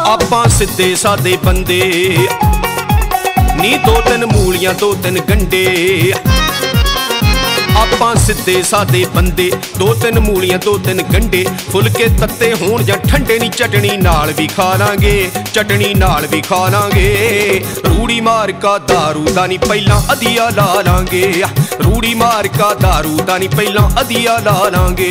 आपां सिद्धे सादे बंदे नी, दो तीन मूलियां दो तीन गंडे। आपां सिद्धे सादे बंदे, दो तीन मूलियां दो तीन गंडे। फुलके तत्ते होण जां ठंडे नी, चटनी नाल भी खा लांगे, चटनी नाल भी खा लांगे। रूड़ी मार का दारू दा नी पहलां अधिया ला लांगे, रूड़ी मार का दारू दा नी पहलां अधिया ला लांगे।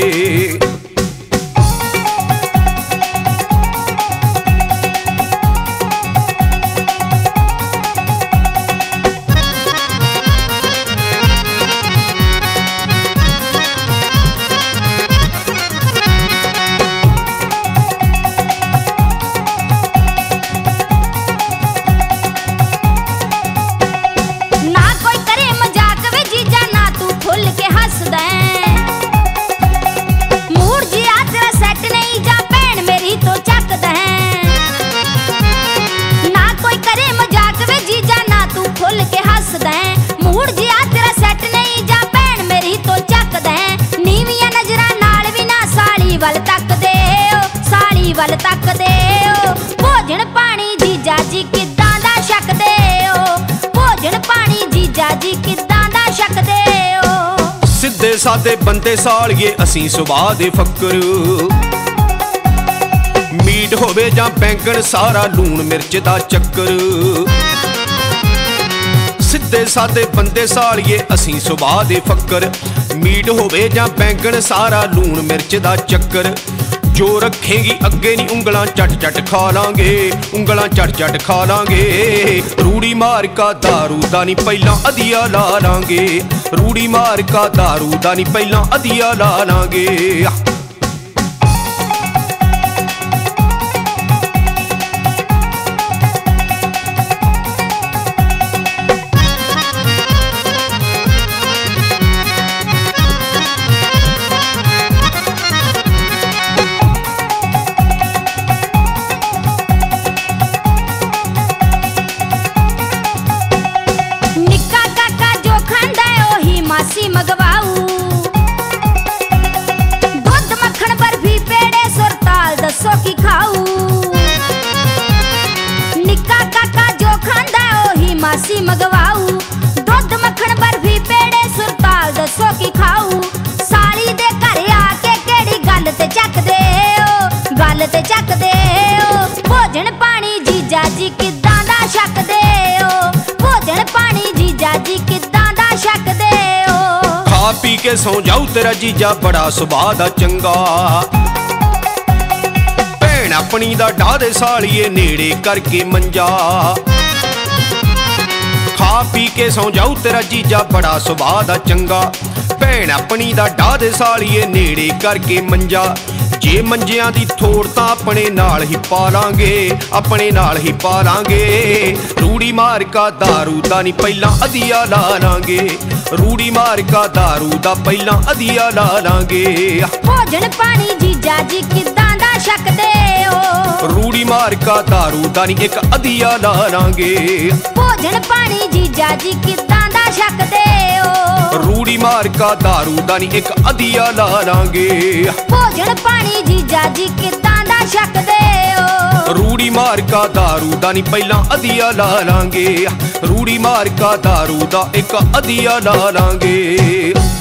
वल तकदे ओ भोजन पानी जीजा जी किदां दा छकदे ओ, भोजन पानी जीजा जी किदां दा छकदे ओ। सिद्धे सादे बंदे सालिए असीं सुभाऽ दे फक्कर, मीट होवे जां बैंगन सारा लूण मिर्च दा चक्कर। सिद्धे सादे बंदे सालिए असीं सुभाऽ दे फक्कर, मीट होवे जां बैंगन सारा लूण मिर्च दा चक्कर। जो रखेगी अगे नी उंगलां चट चट खा लांगे, उंगलां चट चट खा लांगे। रूड़ी मार का दारू दा नी पहलां अधिया ला लांगे, रूड़ी मार का दारू दा नी पहलां अधिया ला लांगे। मगवाऊ दूध मक्खन बर्फी पेड़े सुरताल दसो की खाऊ। निक्का काका जो खांदा ओही मासी मगवाऊ, दूध मक्खन बर्फी पेड़े सुरताल दसो की खाऊ। साली दे घर आके केड़ी गल ते चकदे ओ, गल ते चकदे ओ। भोजन पानी जीजा जी किदां दा छकदे ओ, भोजन पानी जीजा जी किदां दा छकदे ओ। खा पी के सौ जाऊ तेरा जीजा बड़ा सुभाऽ दा चंगा, भैन अपनी दा ढा दे सालिए नेड़े करके मंजा। खा पी के सौ जाऊ तेरा जीजा बड़ा सुभाऽ दा चंगा, भैन अपनी दा ढा दे सालिए नेड़े करके मंजा। जे मंजियां दी थोड़ तां अपने नाल ही पा लांगे, अपने नाल ही पा लांगे। रूड़ी मार का दारू दा नी पहलां अधिया ला लांगे, रूड़ी मार का दारू दा पहलां अधिया ला लांगे। भोजन पानी जीजा जी किदां दा छकदे ओ, रूड़ी मार का दारू दा नी एक अधिया ला लांगे। भोजन पानी जीजा जी किदां दा छकदे ओ, रूड़ी मार का दारू दा नी एक अधिया ला लांगे। भोजन पानी जीजा जी किदां दा छकदे ओ, रूड़ी मार का दारू दा नी पहलां अधिया ला लांगे, रूड़ी मार का दारू दा एक अधिया ला लांगे।